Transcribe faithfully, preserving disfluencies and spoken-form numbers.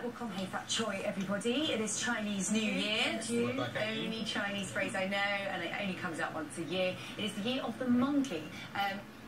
welcome, Hei Fat Choi, everybody. It is Chinese New Year. You, only Chinese phrase I know, and it only comes out once a year. It is the year of the monkey. Um,